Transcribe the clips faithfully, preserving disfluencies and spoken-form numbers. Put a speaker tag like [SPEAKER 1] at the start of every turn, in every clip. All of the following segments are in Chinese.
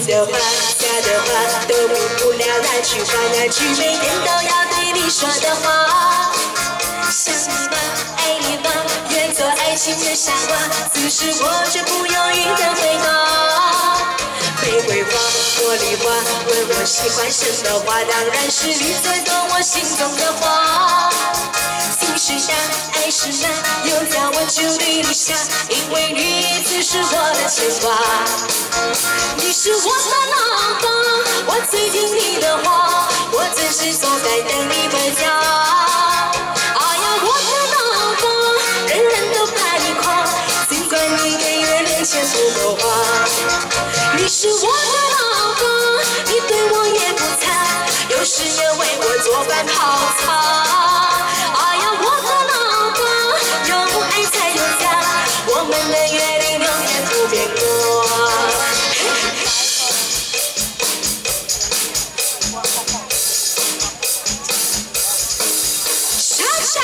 [SPEAKER 1] 的话，假的话，都比不了那句话，那句每天都要对你说的话。想你吗？爱你吗？愿做爱情的傻瓜，此时我却不犹豫的回答。玫瑰花、茉莉花，问我喜欢什么花，当然是你最懂我心中的花。情是大，爱是难，有叫我就对你傻，因为你只是我的牵挂。你是我的老公，我最听你的话，我真是坐在等你回家。哎呀，我的老公，人人都把你夸，尽管你给月亮钱不够花。你是我的老公，你对我也不差，有时也为我做饭泡茶。哎呀，我的老公，有爱才有家，我们的约定永远不变过。莎莎。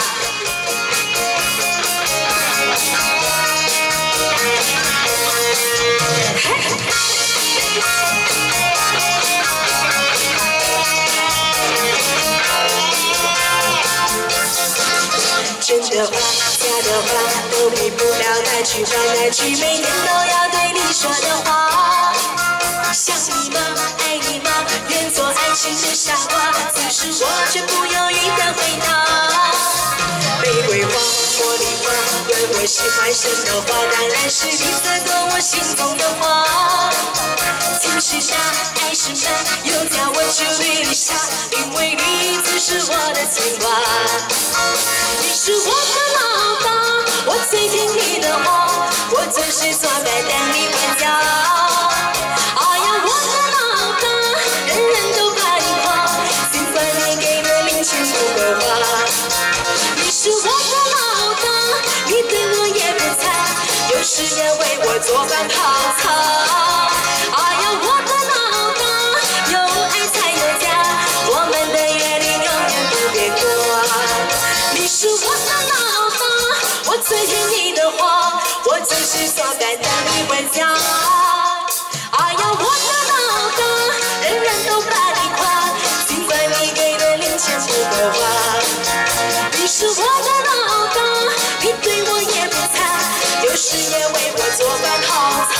[SPEAKER 1] 真的话，假的话，都比不了那句话，那句每天都要对你说的话。想你吗？爱你吗？愿做爱情的傻瓜，此时我却不犹豫的回答。玫瑰花、茉莉花，问我喜欢什么花，当然是你最懂我心中的花。情是大，爱是难，有叫我就对你傻，因为你只是我的牵挂。你是我的老公，我最听你的话，我就是坐在等你回家。哎呀，我的老公，人人都把你夸，尽管你给的零钱不够花。你是我的老公，你对我也不差，有时也为我做饭泡茶。哎呀，我的老公，有爱才有家，我们的约定永远不变过。你是我的老公，我最听你的话，我就是坐在等你回家。哎呀，我的老公，人人都把你夸，尽管你给的零钱不够花。你是我的老公，你对我也不差，有时也为我做饭泡茶。